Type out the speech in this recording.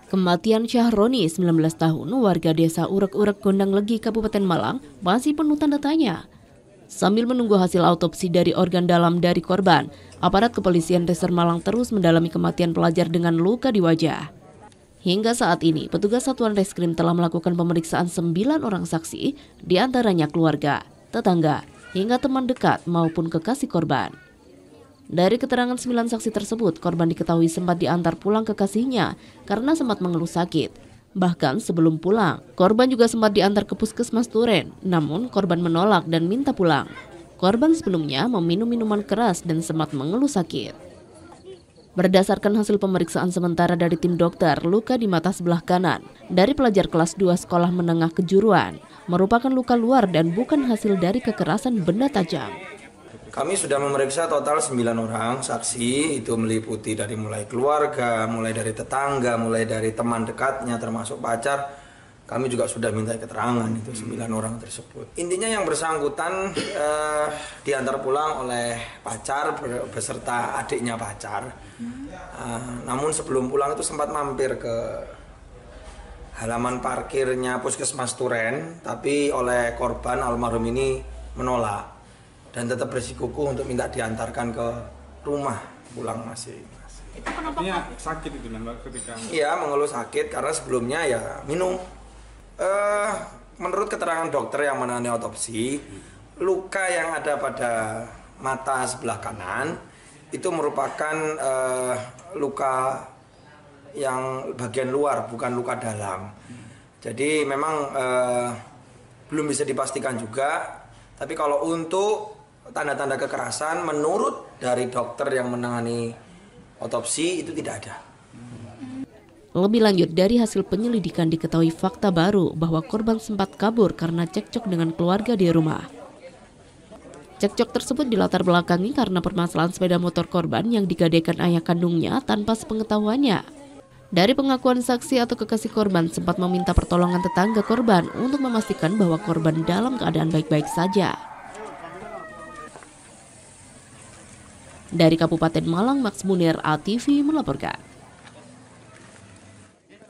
Kematian Syahroni, 19 tahun, warga desa Urek-Urek Gondang Legi, Kabupaten Malang, masih penuh tanda tanya. Sambil menunggu hasil autopsi dari organ dalam dari korban, aparat kepolisian Resor Malang terus mendalami kematian pelajar dengan luka di wajah. Hingga saat ini, petugas Satuan Reskrim telah melakukan pemeriksaan 9 orang saksi, diantaranya keluarga, tetangga, hingga teman dekat maupun kekasih korban. Dari keterangan 9 saksi tersebut, korban diketahui sempat diantar pulang kekasihnya karena sempat mengeluh sakit. Bahkan sebelum pulang, korban juga sempat diantar ke Puskesmas Turen, namun korban menolak dan minta pulang. Korban sebelumnya meminum minuman keras dan sempat mengeluh sakit. Berdasarkan hasil pemeriksaan sementara dari tim dokter, luka di mata sebelah kanan dari pelajar kelas 2 sekolah menengah kejuruan merupakan luka luar dan bukan hasil dari kekerasan benda tajam. Kami sudah memeriksa total 9 orang saksi, itu meliputi dari mulai keluarga, mulai dari tetangga, mulai dari teman dekatnya termasuk pacar. Kami juga sudah minta keterangan itu 9 orang tersebut. Intinya yang bersangkutan diantar pulang oleh pacar beserta adiknya pacar. Namun sebelum pulang itu sempat mampir ke halaman parkirnya Puskesmas Turen, tapi oleh korban almarhum ini menolak. Dan tetap bersikukuh untuk minta diantarkan ke rumah pulang masing. Itu kenapa sakit itu Mbak ketika? Iya, mengeluh sakit karena sebelumnya ya minum. Menurut keterangan dokter yang menangani otopsi, luka yang ada pada mata sebelah kanan itu merupakan luka yang bagian luar, bukan luka dalam. Jadi memang belum bisa dipastikan juga. Tapi kalau untuk tanda-tanda kekerasan menurut dari dokter yang menangani otopsi itu tidak ada. Lebih lanjut, dari hasil penyelidikan diketahui fakta baru bahwa korban sempat kabur karena cekcok dengan keluarga di rumah. Cekcok tersebut dilatar belakangi karena permasalahan sepeda motor korban yang digadaikan ayah kandungnya tanpa sepengetahuannya. Dari pengakuan saksi atau kekasih korban sempat meminta pertolongan tetangga korban untuk memastikan bahwa korban dalam keadaan baik-baik saja. Dari Kabupaten Malang, Max Munir, ATV melaporkan.